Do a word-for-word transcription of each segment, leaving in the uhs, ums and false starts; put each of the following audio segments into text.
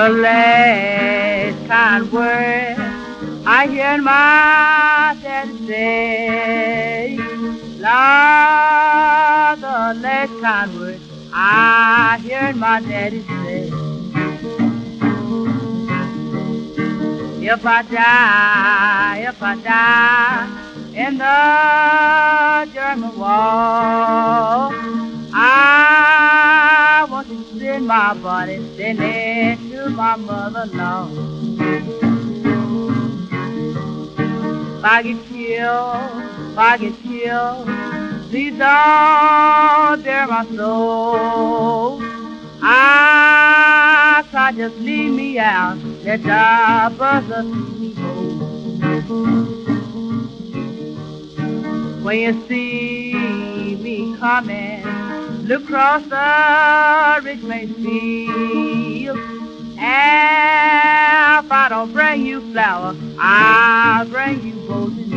The last kind word I hear my daddy say, Lord, the last kind word I hear my daddy say. If I die, if I die in the German war, I want to send my body sending to my mother-in-law. If I get killed, if I get killed, please don't bear my soul. I try just leave me out, let the buzzers see me go. When you see me coming, look across the Richmond field. And if I don't bring you flowers, I'll bring you golden news.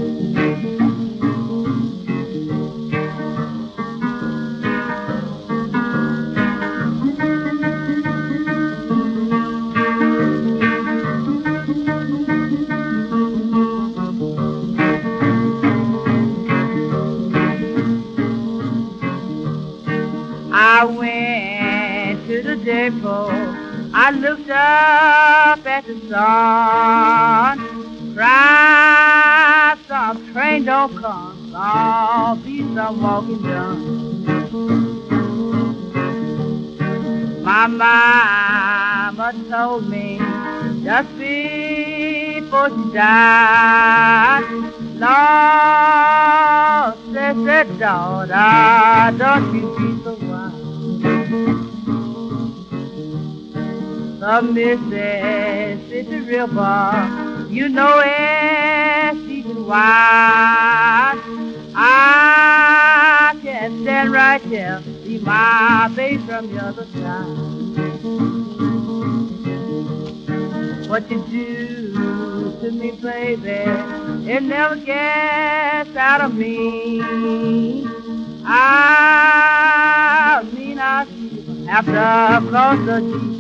I went to the depot, I looked up at the sun, cried, some train don't come, I'll be some walking done. My mama told me just before she died, Lord, said, said, daughter, don't you be so wild. The Mississippi River, you know it's deep and wide. I can stand right here, see my face from the other side. What you do to me, baby, it never gets out of me. I mean I see after I cross the sea.